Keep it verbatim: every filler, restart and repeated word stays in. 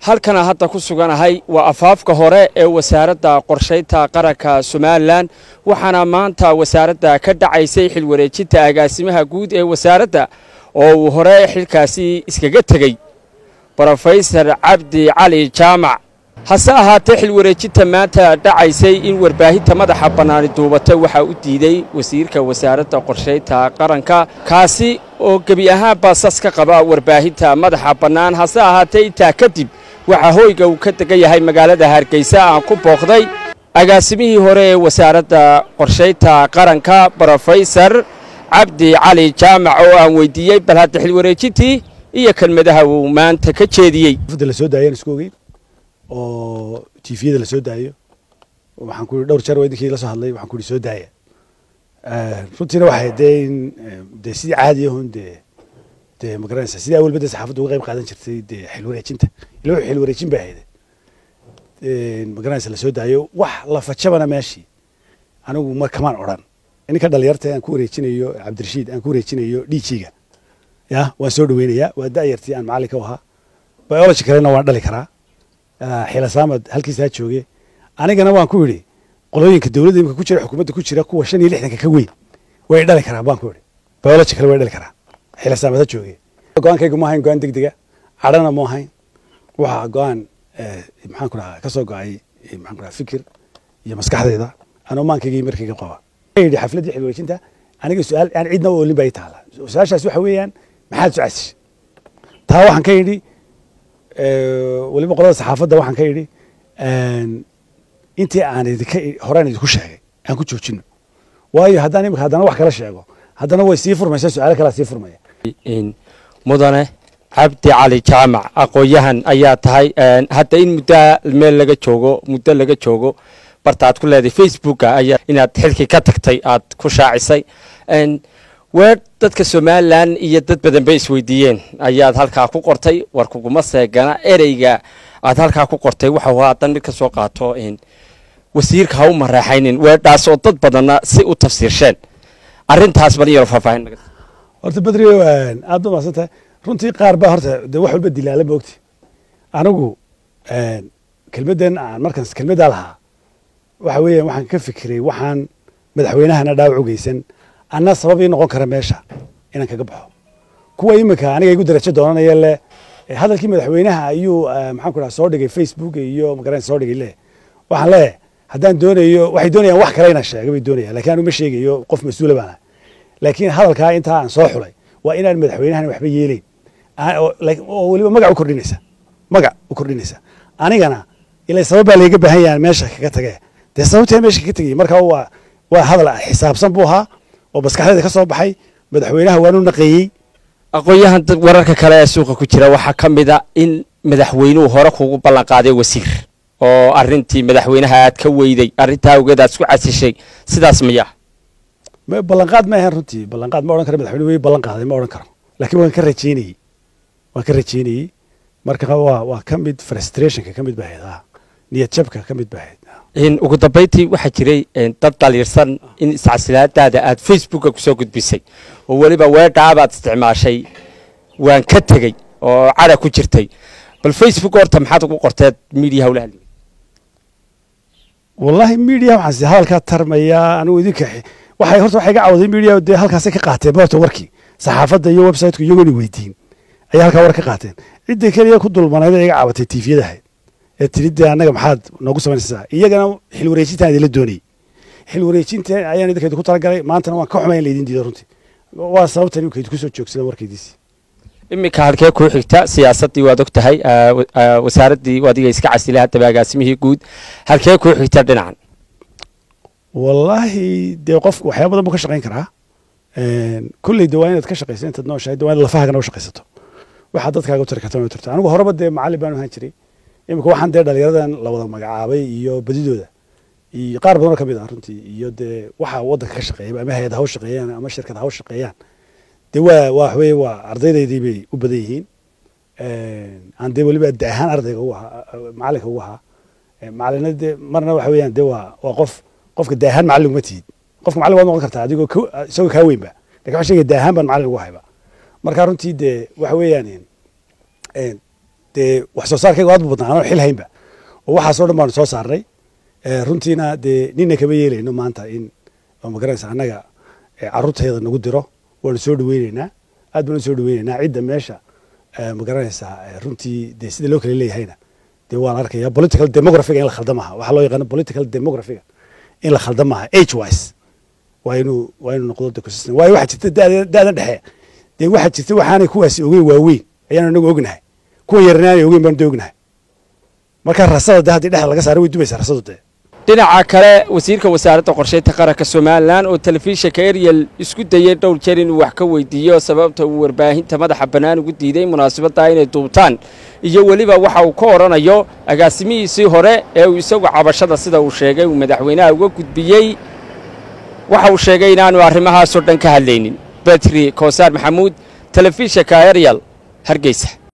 halkana hadda ku suganahay waa afaafka hore ee wasaaradda qorshaynta qaranka Soomaaliland waxaana maanta wasaaradda ka dhacaysay xil wareejinta agaasimaha guud ee wasaaradda oo uu hore xilkaasi iskaga tagay Professor Cabdi Cali Jaamac hase ahaatee xil wareejinta maanta dhacaysay in warbaahinta madaxa bannaan duubata waxa uu diiday wasiirka wasaaradda qorshaynta qaranka kaasi oo gabi ahaan baasas ka qaba warbaahinta madaxa bannaan hase ahaatee inta kadib waxa hooyga uu ka degan yahay magaalada Hargeysa aan ku booqday agaasimihii hore ee wasaaradda qorshaynta qaranka Professor Cabdi Cali Jaamac oo aan weydiiyay bal hadda xil wareejintii iyo kelmadaha uu maanta ka jeediyay fadlan soo daayeen isku ogeyn oo tifiyada la soo daayo waxaan ku dhowr jeer weydinkii la soo hadlay waxaan ku soo daaya ee runtii waxay deyn de si caadi ah hunde de magaranaysa sida awal bada saxaafaddu uga qayb qaadan jirtay de xil wareejinta ilaa xil wareejin baa hayday ee magaranaysa la soo daayo wax la fajabana meeshii anigu mar kamaan oran in ka dhalinyarta aan ku wareejinayo Cabdirashiid aan ku wareejinayo dhiijiga ya waan soo dhaweynaya waa daayartii aan macallinka ahaa biology kalena waan dhali karaa xila saamad halkiisa joogay anigana waan ku yiri qolooyinka dawladda imka ku jira xukuumadda ku jira kuwa shan iyo lixdan ka weyn way dhali karaa baan ku yiri biology kale way dhali karaa xila saamad joogay go'aankaygu ma hayn go'aan degdega cadana ma hayn waxa go'aan maxaan ku rahaa ka soo go'ay maxaan ku rahaa fikir iyo maskaxdayda anoo maankayga markayga qaba aydi xafladii xil wareejinta aniga su'aal aan cidna oo libay taala su'aashaas waxa weeyaan maxaad su'aashay taa waxaan ka yiri ee waliba qolada saxaafadda waxaan ka yiri een intii aan idinka horaan idinku sheegay aan ku joojino waayo haddaan imika haddana wax kala sheego haddana way sii furmaysaa su'aalo kala sii furmaya in mudane Cabdi Cali Jaamac aqooyahan ayaa tahay hadda in muddo meel laga joogo muddo laga joogo bartaad ku leedahay Facebook ayaa inaad xilkii ka tagtay aad ku shaacisay een weer dadka Soomaaliland iyo dad badan bay isweydiiyeen ayaad halka ku qortay war kuguma seegana ereyga aad halka ku qortay waxa waa dan mid ka soo qaato in wasiirka ha u maraxaynin weedhaas oo dad badan si u tafsiirsheen arintaas bal yar faahfaahin naga horta badriyo aad u maasanta runtii qaar ba horta wax walba dilaala moogti anigu een kelmadan aan markaas kelmada lahaa waxa weeyaan waxaan ka fikiray waxaan madaxweynahana dhaawac u geysan anna sabab ii noqon kara meesha inaan kaga baxo kuwa imika aniga igu darajo doonanaya le hadalkii madaxweynaha ayuu maxaan ku dhahaa soo dhigay Facebook iyo magaran soo dhigay le waxaan leeyahay haddaan doonayo waxay doonayaan wax kale inaan sheego bay doonayaan laakiin aanu ma sheegayo qof mas'uul baan laakiin hadalka inta aan soo xulay waa inaan madaxweynahan waxba yeelin oo waliba magac u kordhinaysa magac u kordhinaysa anigana ilaa sabab baa laga baahan yahay meesha kaga tagay de sababta meesha kaga tagay marka waa waa hadal xisaabsan buu ahaa oo baskaxdeeda ka soo baxay madaxweynaha waanu naqeeyay aqooyahan wararka kale ee suuqa ku jira waxa kamida in madaxweynuhu hore kugu ballan qaaday wasiir oo arintii madaxweynaha aad ka weyday arinta awgeed aad isku casishay sidaas miya ma ballan qaad ma ahan runtii ballan qaad ma oran karo madaxweynuhu way ballan qaaday ma oran karo laakiin waan ka rajeynay waan ka rajeynay marka waa waa kamid frustration ka kamid baahida niyad jabka kamid baahida in ugu dambeyntii waxa jiray dad dhaliirsan in iscasilaadaada aad Facebook ku soo gudbisay oo waliba weedhaabaad isticmaashay waan ka tagay oo cara ku jirtay bal Facebook horta maxaad ugu qortay media hawlaha wallahi media waxaan si hadalka tarmaya anigu idinka waxay horta waxay ga cawday media de halkaas ka qaateen horta warkii saxaafadda iyo website-ku iyagoo weydiin ayaa halka war ka qaateen cidda kaliya ku dulmanayd ay ga cawatay T V-yada ee tirida anaga maxaad noogu sameynaysaa iyagana xil wareejinta la doonay xil wareejinta ayaan idinka ku talagalay maanta waan ka xumayn leedin diido runtii waa sababta inuu ku soo joogsada warkaydiisi imika halkee ku xigta siyaasadii waad og tahay wasaaradii wadiga iska casilay hadda agaasimihii guud halkee ku xigta dhinacan wallahi de qof waxyaabo badan ka shaqeyn karaa een kulli dawaan inaad ka shaqeyso inta noo shahay dawaan lafahaaga noo shaqeysato waxa dadkaaga u tarkato ma tarto anigu horeba de macallin baan ahaan jiray imika waxaan dee dhalinyaradan la wada magacaabay iyo badidooda iyo qaar badan oo kamid ah runtii iyo dee waxa waddanka ka shaqeeyay ama hay'ad ha u shaqeeyaan ama shirkad ha u shaqeeyaan dee waa waa waxwey waa ardaydaydii bay u badan yihiin aan dee waliba daahaan ardayga ugu ahaa macallinka ugu ahaa macallinada dee marna waxa weeyaan dee waa waa qof qofka daahaan macallin uma tihid qofka macallin waad noqon kartaa adigoo isagoo kaa weynba laakiin waxaan sheegay daahaan baan macallin ugu hayba marka runtii dee waxa weeyaan dee wax soo saarkayga aad bu badnaa anoo xil haynba oo waxaasoo dhan baanu soo saarnay runtiina dee nina kama yeelayno maanta in ma garanaysa annaga carruurteeda nagu diro waanu soo dhaweynaynaa aad baanu soo dhaweynaynaa cidda meesha ma garanaysaa runtii dee sida loo kala leeyahayna dee waan arkayaa political demographiga in la khaldan maaha waxaa loo yaqaano political demographiga in la khaldan maaha age wise waa inuu waa inuu noqdo ecosystem waayo waxaa jirta daada daada dhexe dee waxaa jirta waxaanay kuwaasi ogeyn waaweyn ayaanu inagu ognahay kuwa yarnaanay ogeyn baanu dee ognahay marka rasada dee haddii dhexda laga saaro way dubaysaa rasadu dee dhinaca kale wasiirka wasaaradda qorsheynta qaranka Soomaaliland oo telefishinka Ariel isku dayay dhowr jeer inuu wax ka weydiiyo sababta uu warbaahinta madaxa banaan ugu diiday munaasabadda inay duubtaan iyo waliba waxa uu ka oranayo agaasimihiisii hore ee uu isagu cabashada sida uu sheegay uu madaxweynaha uga gudbiyay waxa uu sheegay inaanu arrimahaas oo dhan ka hadlaynin Batri Koosar Maxamuud telefishinka Ariel Hargeysa.